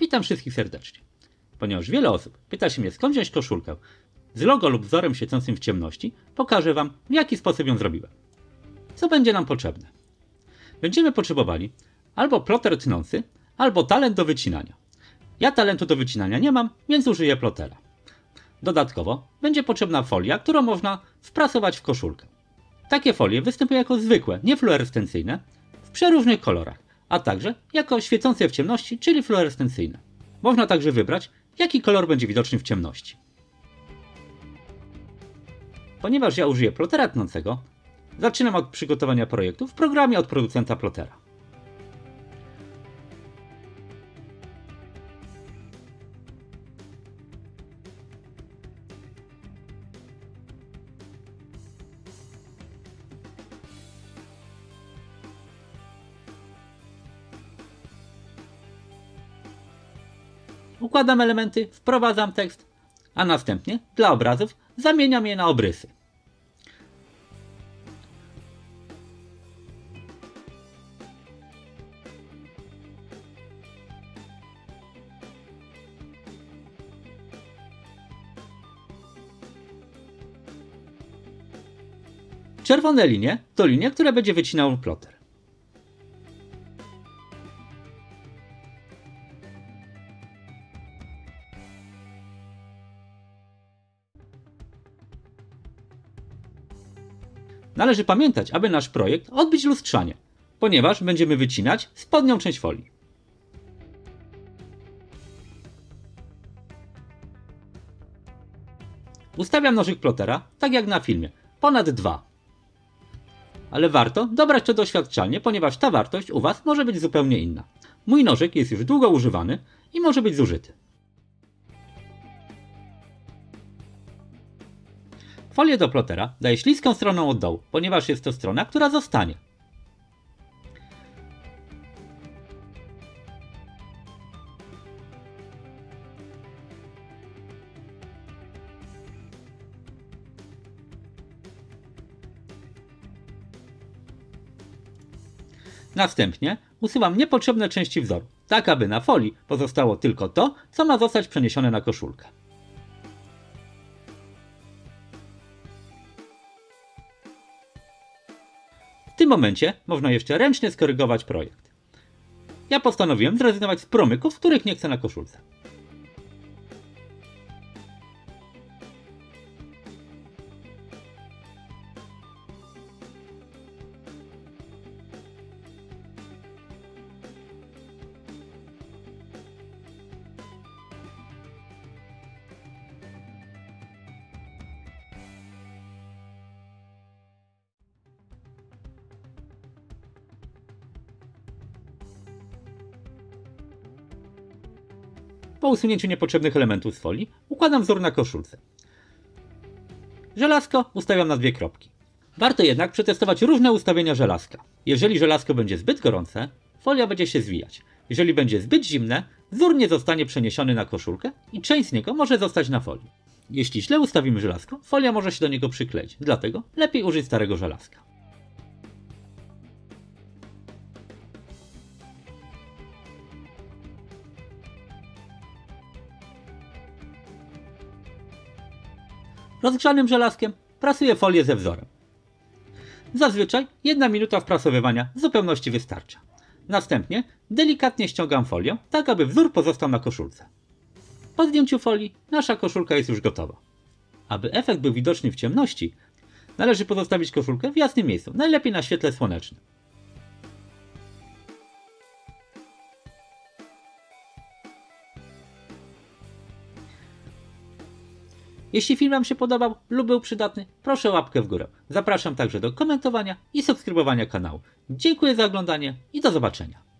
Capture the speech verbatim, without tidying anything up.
Witam wszystkich serdecznie. Ponieważ wiele osób pyta się mnie, skąd wziąć koszulkę z logo lub wzorem świecącym w ciemności, pokażę Wam, w jaki sposób ją zrobiłem. Co będzie nam potrzebne? Będziemy potrzebowali albo ploter tnący, albo talent do wycinania. Ja talentu do wycinania nie mam, więc użyję plotera. Dodatkowo będzie potrzebna folia, którą można wprasować w koszulkę. Takie folie występują jako zwykłe, niefluorescencyjne, w przeróżnych kolorach, a także jako świecące w ciemności, czyli fluorescencyjne. Można także wybrać, jaki kolor będzie widoczny w ciemności. Ponieważ ja użyję plotera tnącego, zaczynam od przygotowania projektu w programie od producenta plotera. Układam elementy, wprowadzam tekst, a następnie dla obrazów zamieniam je na obrysy. Czerwone linie to linie, które będzie wycinał ploter. Należy pamiętać, aby nasz projekt odbić lustrzanie, ponieważ będziemy wycinać spodnią część folii. Ustawiam nożyk plotera, tak jak na filmie, ponad dwa. Ale warto dobrać to doświadczalnie, ponieważ ta wartość u Was może być zupełnie inna. Mój nożyk jest już długo używany i może być zużyty. Folię do plotera daję śliską stroną od dołu, ponieważ jest to strona, która zostanie. Następnie usuwam niepotrzebne części wzoru, tak aby na folii pozostało tylko to, co ma zostać przeniesione na koszulkę. W tym momencie można jeszcze ręcznie skorygować projekt. Ja postanowiłem zrezygnować z promyków, których nie chcę na koszulce. Po usunięciu niepotrzebnych elementów z folii układam wzór na koszulce. Żelazko ustawiam na dwie kropki. Warto jednak przetestować różne ustawienia żelazka. Jeżeli żelazko będzie zbyt gorące, folia będzie się zwijać. Jeżeli będzie zbyt zimne, wzór nie zostanie przeniesiony na koszulkę i część z niego może zostać na folii. Jeśli źle ustawimy żelazko, folia może się do niego przykleić, dlatego lepiej użyć starego żelazka. Rozgrzanym żelazkiem prasuję folię ze wzorem. Zazwyczaj jedna minuta wprasowywania w zupełności wystarcza. Następnie delikatnie ściągam folię, tak aby wzór pozostał na koszulce. Po zdjęciu folii nasza koszulka jest już gotowa. Aby efekt był widoczny w ciemności, należy pozostawić koszulkę w jasnym miejscu, najlepiej na świetle słonecznym. Jeśli film Wam się podobał lub był przydatny, proszę o łapkę w górę. Zapraszam także do komentowania i subskrybowania kanału. Dziękuję za oglądanie i do zobaczenia.